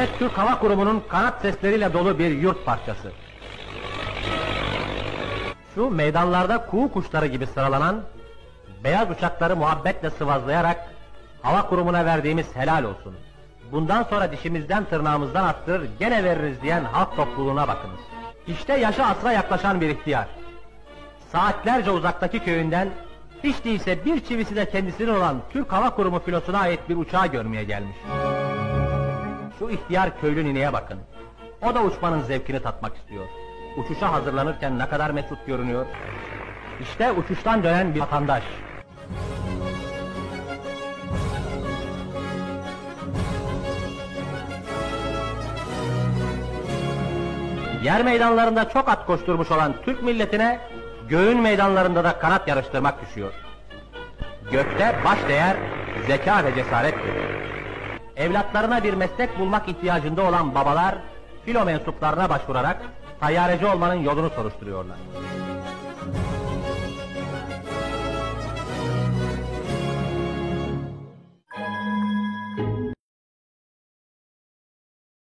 Devlet Türk Hava Kurumu'nun kanat sesleriyle dolu bir yurt parçası. Şu meydanlarda kuğu kuşları gibi sıralanan, beyaz uçakları muhabbetle sıvazlayarak Hava Kurumu'na verdiğimiz helal olsun, bundan sonra dişimizden tırnağımızdan attırır gene veririz diyen halk topluluğuna bakınız. İşte yaşı asra yaklaşan bir ihtiyar. Saatlerce uzaktaki köyünden, hiç değilse bir çivisi de kendisinin olan Türk Hava Kurumu filosuna ait bir uçağı görmeye gelmiş. Şu ihtiyar köylü nineye bakın. O da uçmanın zevkini tatmak istiyor. Uçuşa hazırlanırken ne kadar mesut görünüyor. İşte uçuştan dönen bir vatandaş. Yer meydanlarında çok at koşturmuş olan Türk milletine, göğün meydanlarında da kanat yarıştırmak düşüyor. Gökte baş değer, zeka ve cesarettir. Evlatlarına bir meslek bulmak ihtiyacında olan babalar, filo mensuplarına başvurarak tayyareci olmanın yolunu soruşturuyorlar.